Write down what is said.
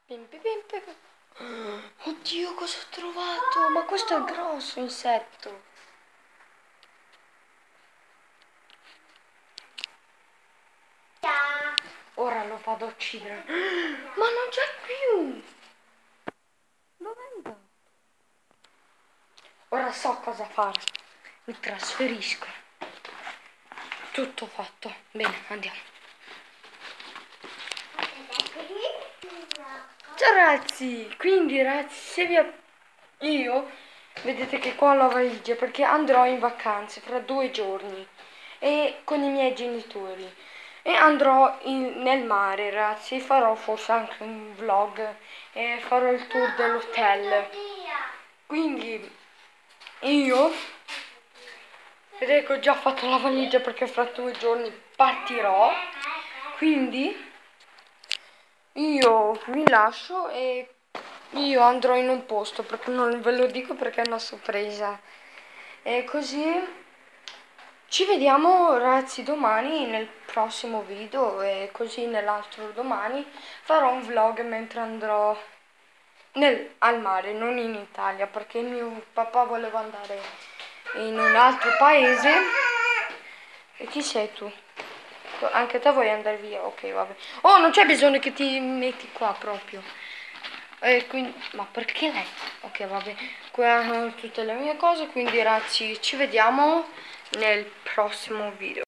Pim, pim, pim, pim. Oddio, cosa ho trovato? Ma questo è grosso insetto. Ora lo vado a uccidere. Ma non c'è più. Dov'è andato? Ora so cosa fare. Mi trasferisco. Tutto fatto. Bene, andiamo. Ciao ragazzi, quindi ragazzi, se io vedete che qua ho la valigia perché andrò in vacanze fra 2 giorni e con i miei genitori e andrò nel mare ragazzi, farò forse anche un vlog e farò il tour dell'hotel. Quindi io vedete che ho già fatto la valigia perché fra 2 giorni partirò, quindi io vi lascio e io andrò in un posto perché non ve lo dico perché è una sorpresa. E così ci vediamo ragazzi domani nel prossimo video e così nell'altro domani farò un vlog mentre andrò al mare, non in Italia perché mio papà voleva andare in un altro paese. E chi sei tu? Anche te vuoi andare via? Ok, vabbè. Oh, non c'è bisogno che ti metti qua proprio. Quindi, ma perché lei? Ok, vabbè. Qua sono tutte le mie cose, quindi ragazzi ci vediamo nel prossimo video.